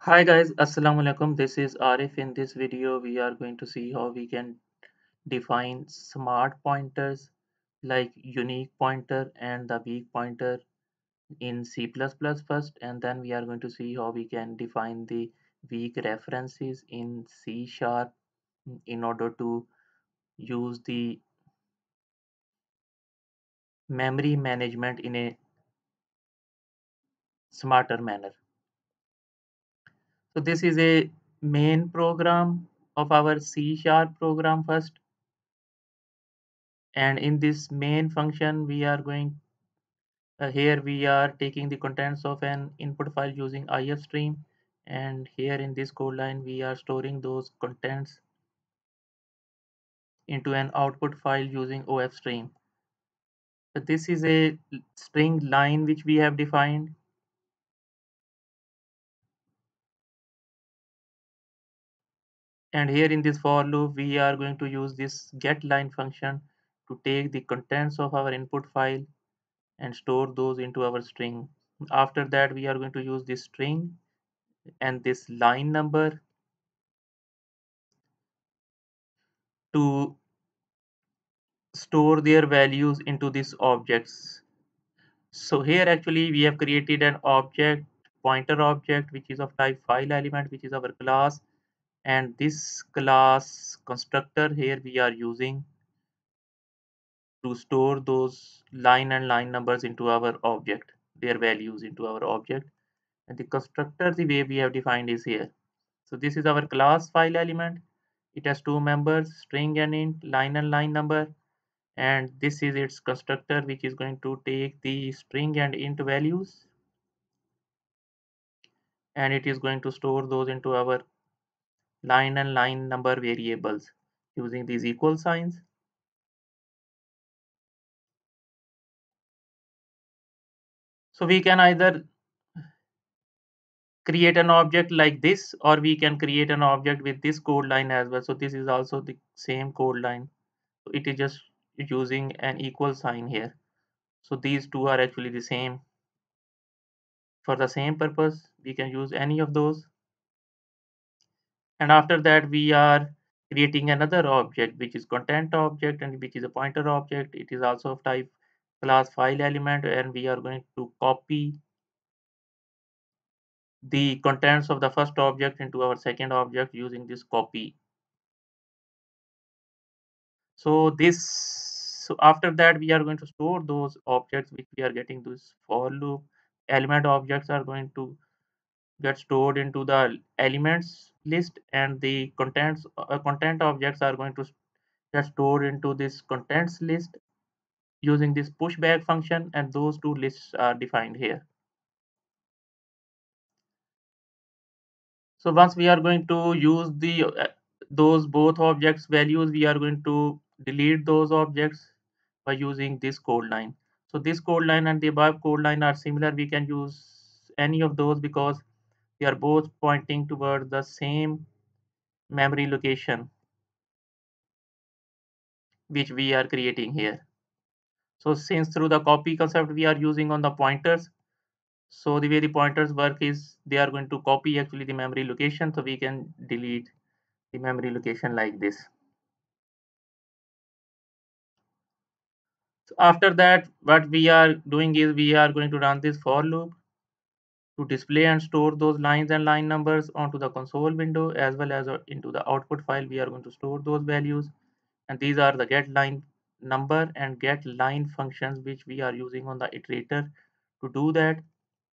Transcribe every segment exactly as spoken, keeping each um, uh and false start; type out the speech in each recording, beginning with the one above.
Hi guys, Assalamu alaikum. This is Arif. In this video, we are going to see how we can define smart pointers like unique pointer and the weak pointer in C++ first, and then we are going to see how we can define the weak references in C sharp in order to use the memory management in a smarter manner. So this is a main program of our C sharp program first, and in this main function we are going uh, here we are taking the contents of an input file using ifstream, and here in this code line we are storing those contents into an output file using ofstream. So this is a string line which we have defined, and here in this for loop we are going to use this get line function to take the contents of our input file and store those into our string. After that we are going to use this string and this line number to store their values into these objects. So here actually we have created an object, pointer object, which is of type file element, which is our class, and this class constructor here we are using to store those line and line numbers into our object, their values into our object. And the constructor, the way we have defined is here. So this is our class file element. It has two members, string and int, line and line number, and this is its constructor which is going to take the string and int values, and it is going to store those into our line and line number variables using these equal signs. So we can either create an object like this, or we can create an object with this code line as well. So this is also the same code line, so it is just using an equal sign here. So these two are actually the same. For the same purpose we can use any of those, and after that we are creating another object which is content object and which is a pointer object. It is also of type class file element, and we are going to copy the contents of the first object into our second object using this copy. So this so after that we are going to store those objects which we are getting this for loop. Element objects are going to get stored into the elements list, and the contents uh, content objects are going to get stored into this contents list using this pushback function, and those two lists are defined here. So once we are going to use the uh, those both objects values, we are going to delete those objects by using this code line. So this code line and the above code line are similar. We can use any of those because they are both pointing towards the same memory location which we are creating here. So since through the copy concept we are using on the pointers, so the way the pointers work is they are going to copy actually the memory location, so we can delete the memory location like this. So after that what we are doing is we are going to run this for loop to display and store those lines and line numbers onto the console window, as well as uh, into the output file we are going to store those values, and these are the get line number and get line functions which we are using on the iterator to do that.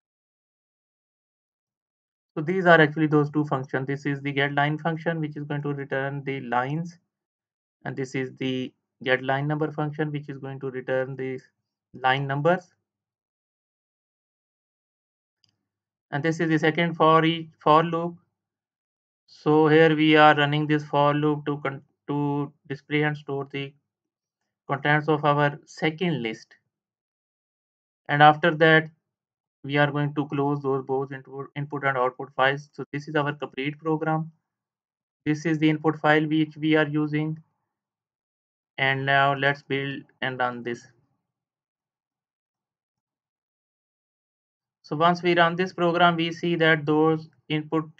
So these are actually those two functions. This is the get line function which is going to return the lines, and this is the get line number function which is going to return the line numbers, and this is the second for each for loop. So here we are running this for loop to con- to display and store the contents of our second list, and after that we are going to close those both into input and output files. So this is our complete program. This is the input file which we are using, and now let's build and run this. So once we run this program, we see that those input,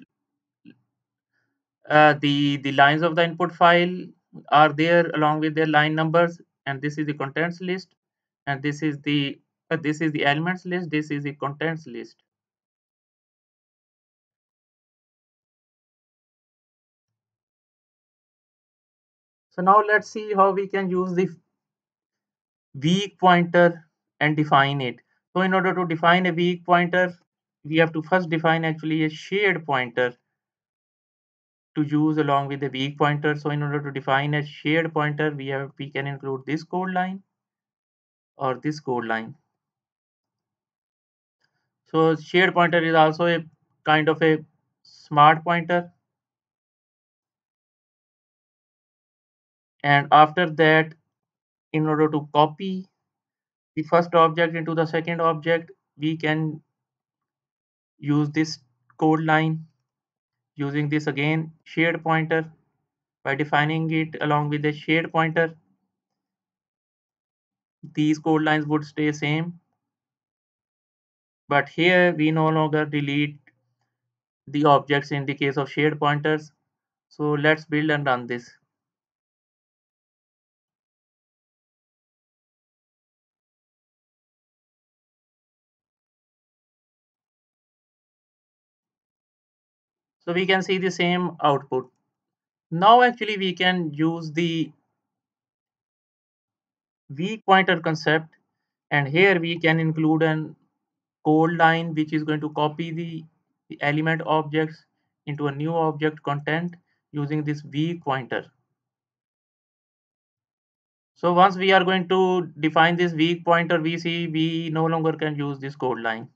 uh, the the lines of the input file are there along with their line numbers, and this is the contents list, and this is the uh, this is the elements list, this is the contents list. So now let's see how we can use the weak pointer and define it. So in order to define a weak pointer, we have to first define actually a shared pointer to use along with the weak pointer. So in order to define a shared pointer, we have we can include this code line or this code line. So shared pointer is also a kind of a smart pointer. And after that, in order to copy the first object into the second object, we can use this code line using this again shared pointer. By defining it along with the shared pointer, these code lines would stay same. But here we no longer delete the objects in the case of shared pointers. So let's build and run this. So we can see the same output. Now actually we can use the weak pointer concept, and here we can include an code line which is going to copy the, the element objects into a new object content using this weak pointer. So once we are going to define this weak pointer, we see we no longer can use this code line,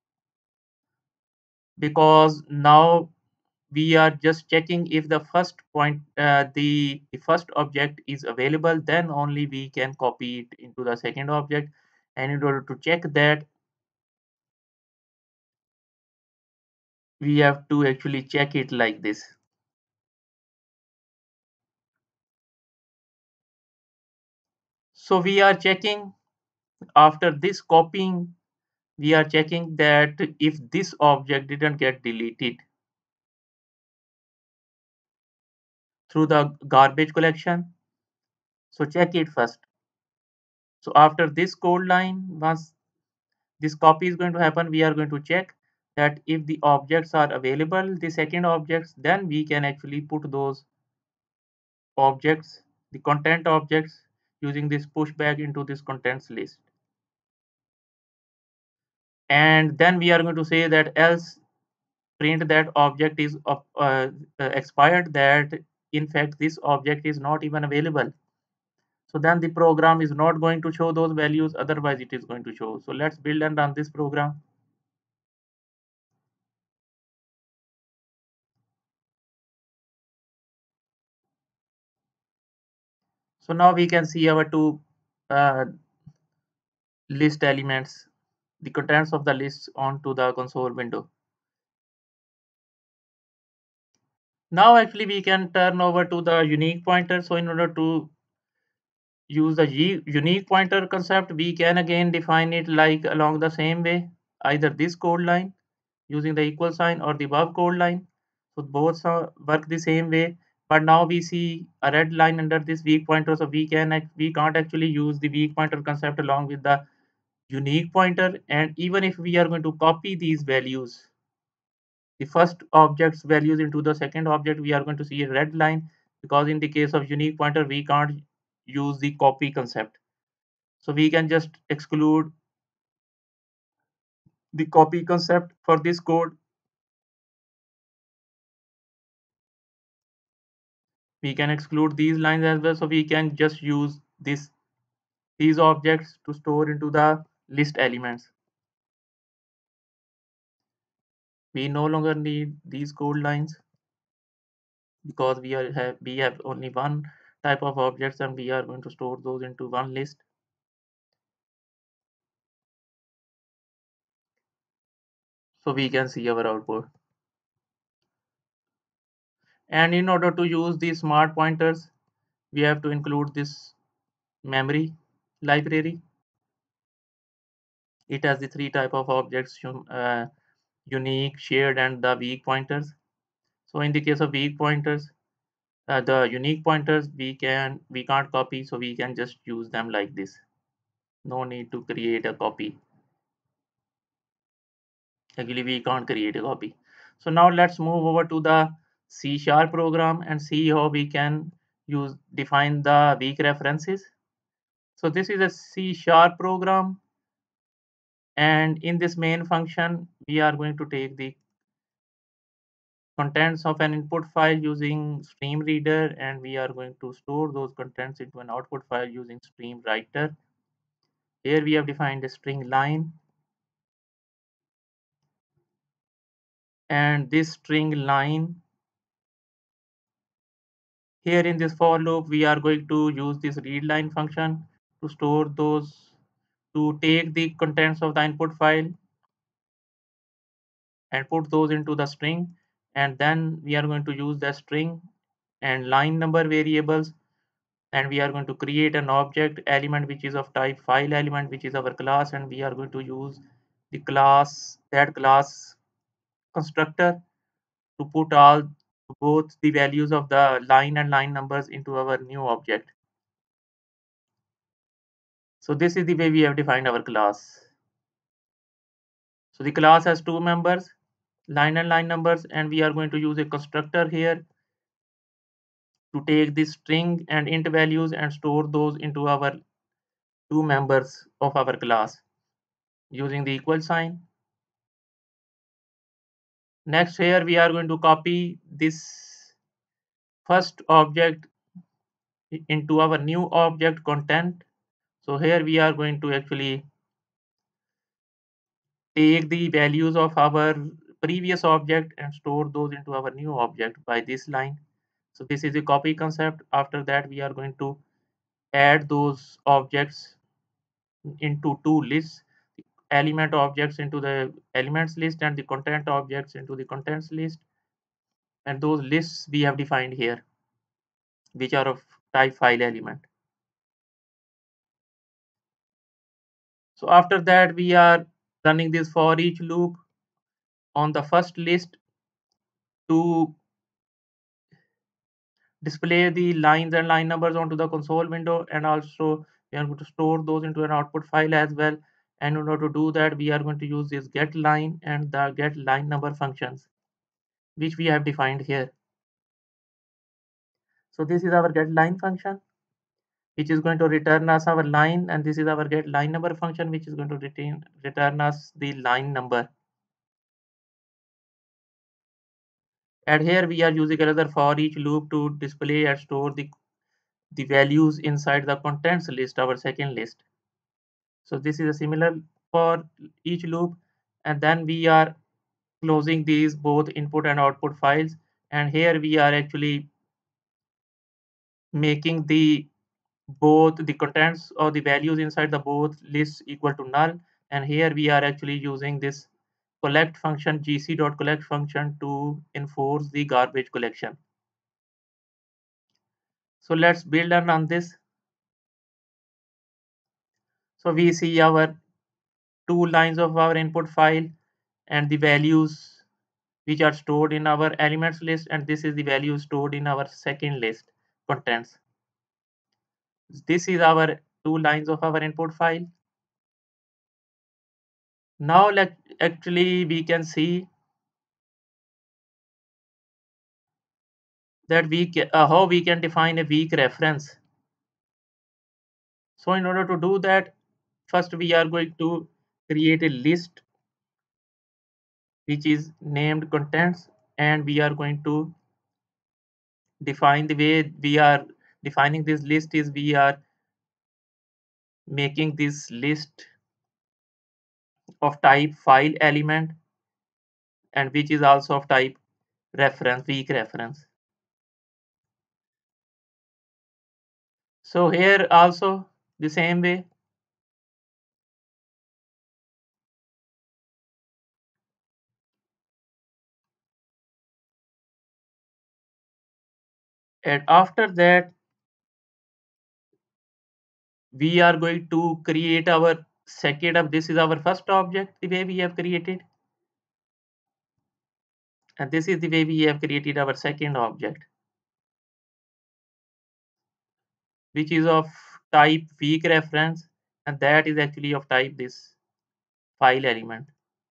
because now we are just checking if the first point uh, the, the first object is available, then only we can copy it into the second object. And in order to check that, we have to actually check it like this. So we are checking after this copying, we are checking that if this object didn't get deleted through the garbage collection. So check it first. So after this code line, once this copy is going to happen, we are going to check that if the objects are available, the second objects, then we can actually put those objects, the content objects, using this pushback into this contents list. And then we are going to say that else print that object is of, uh, uh, expired, that in fact this object is not even available. So then the program is not going to show those values, otherwise it is going to show. So let's build and run this program. So now we can see our two uh, list elements, the contents of the lists onto the console window. Now actually we can turn over to the unique pointer. So in order to use the unique pointer concept, we can again define it like along the same way, either this code line using the equal sign or the above code line. So both work the same way, but now we see a red line under this weak pointer, so we can we can't actually use the weak pointer concept along with the unique pointer. And even if we are going to copy these values, the first object's values into the second object, we are going to see a red line, because in the case of unique pointer we can't use the copy concept. So we can just exclude the copy concept for this code. We can exclude these lines as well, so we can just use this these objects to store into the list elements. We no longer need these code lines, because we are have we have only one type of objects, and we are going to store those into one list. So we can see our output. And in order to use these smart pointers, we have to include this memory library. It has the three type of objects, uh, unique, shared, and the weak pointers. So in the case of weak pointers, uh, the unique pointers we can we can't copy, so we can just use them like this. No need to create a copy. Actually, we can't create a copy. So now let's move over to the C sharp program and see how we can use define the weak references. So this is a C sharp program, and in this main function we are going to take the contents of an input file using stream reader, and we are going to store those contents into an output file using stream writer. Here we have defined a string line, and this string line, here in this for loop we are going to use this read line function to store those, to take the contents of the input file and put those into the string, and then we are going to use the string and line number variables, and we are going to create an object element which is of type file element, which is our class, and we are going to use the class, that class constructor, to put all both the values of the line and line numbers into our new object. So this is the way we have defined our class. So the class has two members, line and line numbers, and we are going to use a constructor here to take this string and int values and store those into our two members of our class using the equal sign. Next, here we are going to copy this first object into our new object content. So here we are going to actually take the values of our previous object and store those into our new object by this line. So this is the copy concept. After that, we are going to add those objects into two lists, element objects into the elements list and the content objects into the contents list, and those lists we have defined here, which are of type file element. So after that, we are running this for each loop on the first list to display the lines and line numbers onto the console window, and also we are going to store those into an output file as well. And in order to do that, we are going to use this get line and the get line number functions, which we have defined here. So this is our get line function, which is going to return us our line, and this is our get line number function, which is going to retain return us the line number. And here we are using another for each loop to display and store the the values inside the contents list, our second list. So this is a similar for each loop, and then we are closing these both input and output files, and here we are actually making the both the contents or the values inside the both lists equal to null, and here we are actually using this collect function, gc.collect function, to enforce the garbage collection. So let's build and run this. So we see our two lines of our input file and the values which are stored in our elements list, and this is the value stored in our second list contents. This is our two lines of our input file. Now let actually we can see that we can, uh, how we can define a weak reference. So in order to do that, first we are going to create a list which is named contents, and we are going to define the way we are defining this list is we are making this list of type file element, and which is also of type reference, weak reference. So here also the same way, and after that we are going to create our second of this is our first object, the way we have created, and this is the way we have created our second object, which is of type weak reference, and that is actually of type this file element.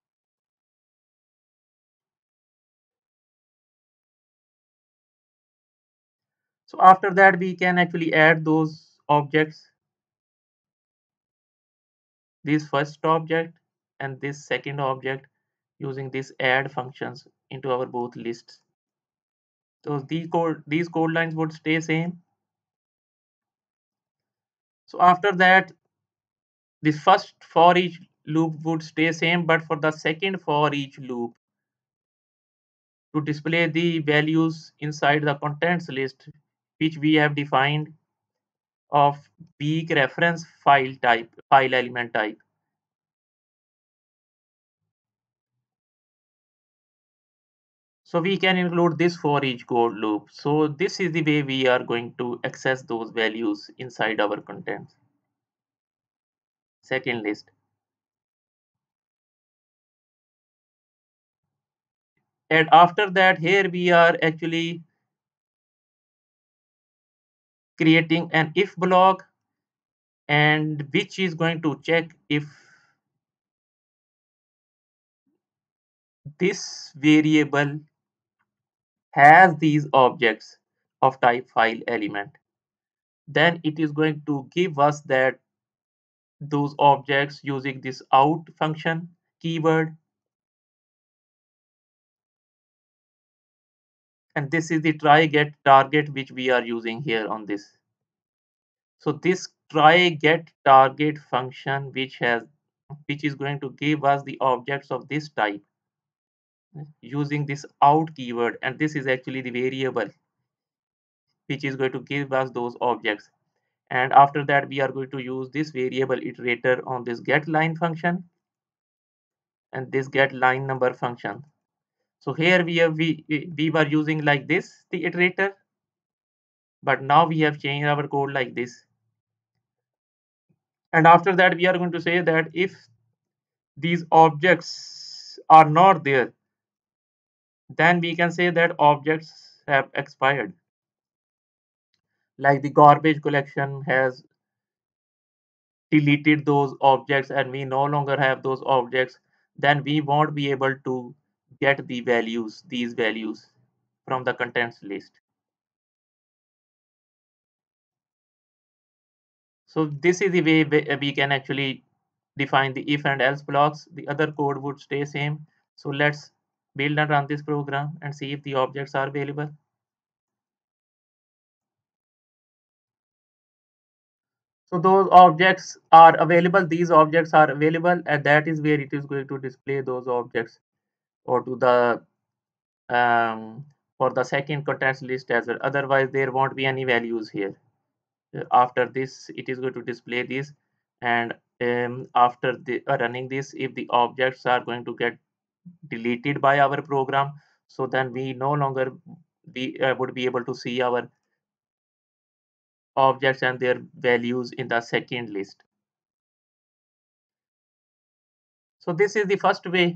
So after that we can actually add those objects, this first object and this second object, using this add functions into our both lists. So these code these code lines would stay same. So after that, the first for each loop would stay same, but for the second for each loop, to display the values inside the contents list, which we have defined of weak reference file type, file element type. So we can include this for each code loop. So this is the way we are going to access those values inside our contents second list. And after that, here we are actually creating an if block, and which is going to check if this variable has these objects of type file element. Then it is going to give us that those objects using this out function keyword, and this is the try get target which we are using here on this. So this try get target function which has which is going to give us the objects of this type using this out keyword, and this is actually the variable which is going to give us those objects. And after that we are going to use this variable iterator on this get line function and this get line number function. So here we have we we were using like this the iterator, but now we have changed our code like this. And after that we are going to say that if these objects are not there, then we can say that objects have expired, like the garbage collection has deleted those objects and we no longer have those objects, then we won't be able to get the values, these values from the contents list. So this is the way we we can actually define the if and else blocks. The other code would stay same. So let's build and run this program and see if the objects are available. So those objects are available, these objects are available, and that is where it is going to display those objects or to the um, for the second contents list as well. Otherwise there won't be any values here. Uh, after this it is going to display this, and um, after the uh, running this, if the objects are going to get deleted by our program, so then we no longer be uh, would be able to see our objects and their values in the second list. So this is the first way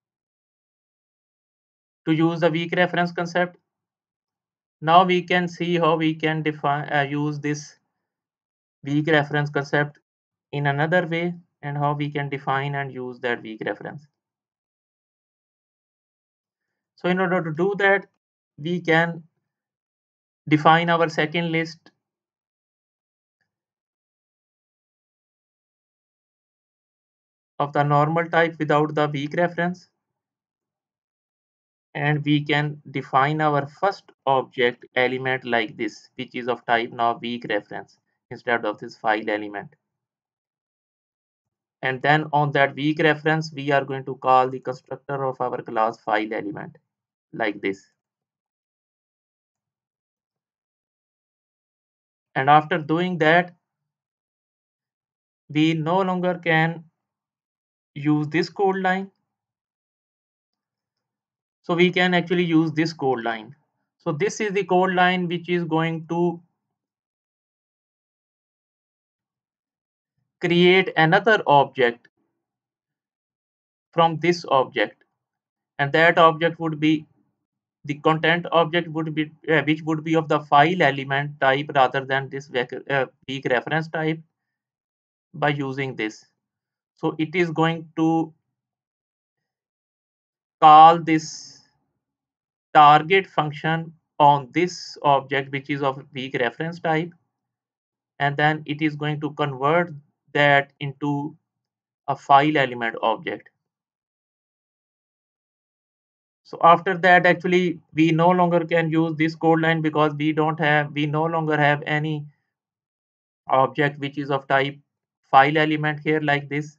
to use the weak reference concept. Now we can see how we can define uh, use this weak reference concept in another way, and how we can define and use that weak reference. So in order to do that, we can define our second list of the normal type without the weak reference, and we can define our first object element like this, which is of type now weak reference instead of this file element. And then on that weak reference we are going to call the constructor of our class file element like this. And after doing that, we no longer can use this code line, so we can actually use this code line. So this is the code line which is going to create another object from this object, and that object would be the content object would be uh, which would be of the file element type rather than this vec- uh, weak reference type by using this. So it is going to call this target function on this object which is of weak reference type, and then it is going to convert that into a file element object. So after that, actually we no longer can use this code line because we don't have we no longer have any object which is of type file element here like this.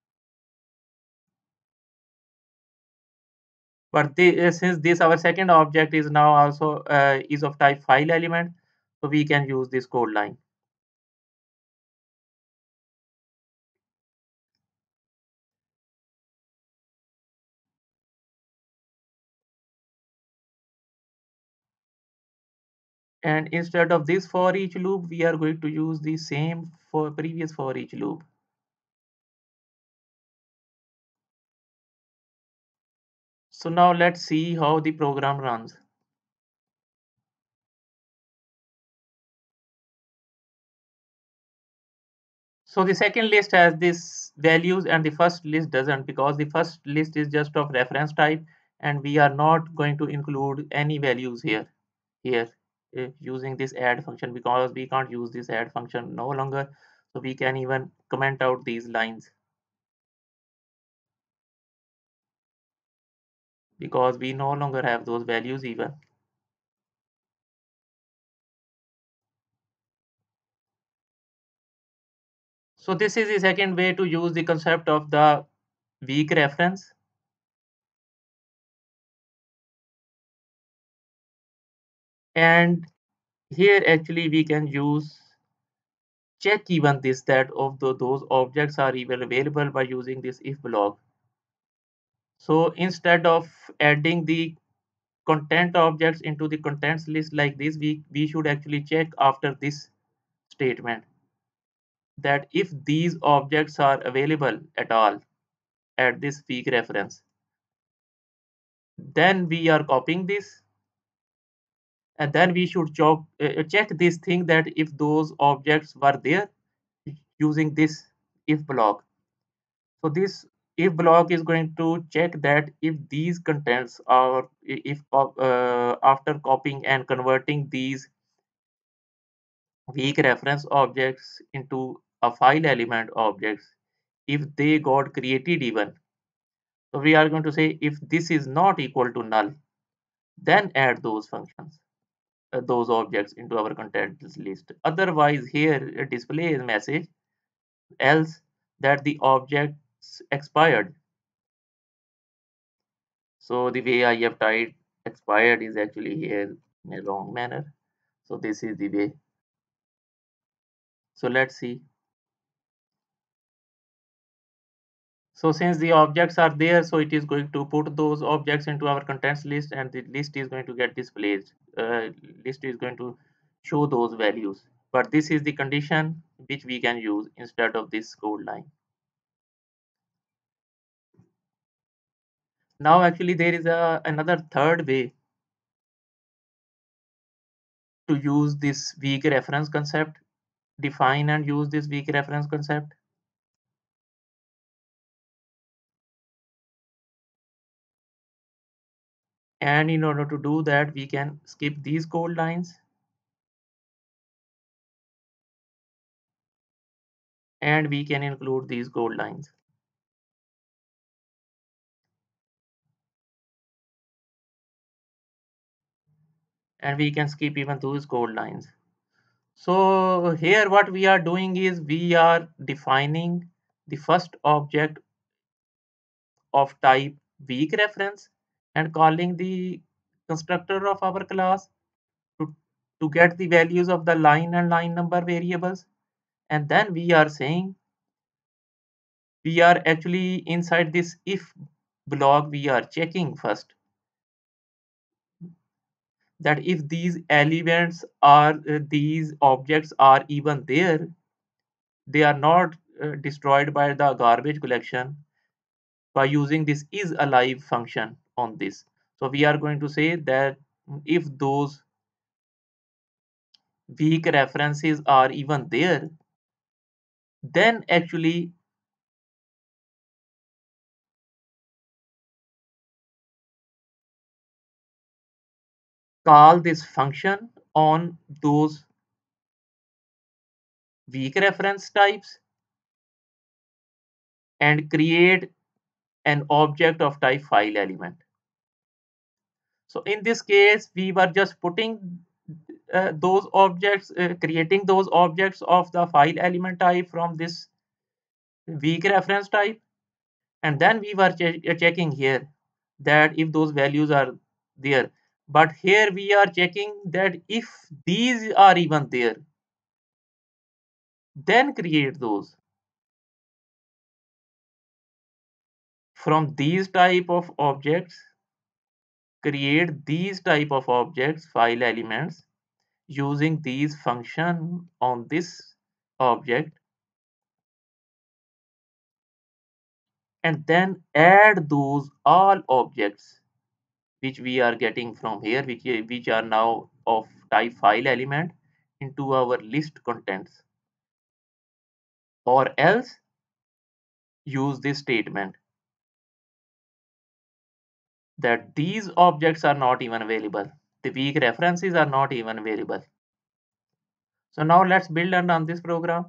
But the, uh, since this our second object is now also uh, is of type file element, so we can use this code line. And instead of this for each loop, we are going to use the same for previous for each loop. So now let's see how the program runs. So the second list has this values and the first list doesn't, because the first list is just of reference type and we are not going to include any values here here uh, using this add function, because we can't use this add function no longer. So we can even comment out these lines because we no longer have those values even. So this is the second way to use the concept of the weak reference. And here actually we can use check even this that of the, those objects are even available by using this if block. So instead of adding the content objects into the contents list like this, we, we should actually check after this statement that if these objects are available at all at this weak reference, then we are copying this, and then we should chop, uh, check this thing that if those objects were there using this if block. So this if block is going to check that if these contents are if uh, after copying and converting these weak reference objects into a file element objects, if they got created even. So we are going to say if this is not equal to null, then add those functions, uh, those objects into our contents list. Otherwise, here it displays message else that the objects expired. So the way I have typed expired is actually here in a wrong manner. So this is the way. So let's see. So since the objects are there, so it is going to put those objects into our contents list, and the list is going to get displayed. Uh, list is going to show those values. But this is the condition which we can use instead of this code line. Now actually there is a another third way to use this weak reference concept, define and use this weak reference concept. And in order to do that, we can skip these code lines and we can include these code lines. And we can skip even those code lines. So here what we are doing is we are defining the first object of type weak reference and calling the constructor of our class to, to get the values of the line and line number variables. And then we are saying we are actually inside this if block, we are checking first that if these elements are uh, these objects are even there, they are not uh, destroyed by the garbage collection by using this is alive function on this. So we are going to say that if those weak references are even there, then actually call this function on those weak reference types and create an object of type file element. So in this case, we were just putting uh, those objects, uh, creating those objects of the file element type from this weak reference type, and then we were che uh, checking here that if those values are there. But here we are checking that if these are even there, then create those. From these type of objects, create these type of objects, file elements, using these function on this object, and then add those all objects which we are getting from here, which, which are now of type file element, into our list contents, or else use this statement that these objects are not even available, the weak references are not even available. So now let's build and run this program,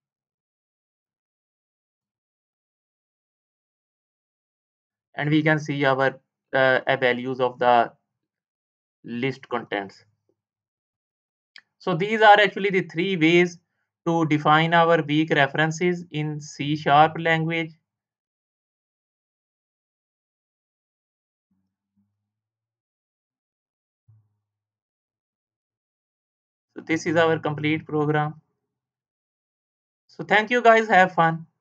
and we can see our uh, values of the list contents. So these are actually the three ways to define our weak references in C sharp language. So this is our complete program. So thank you guys, have fun.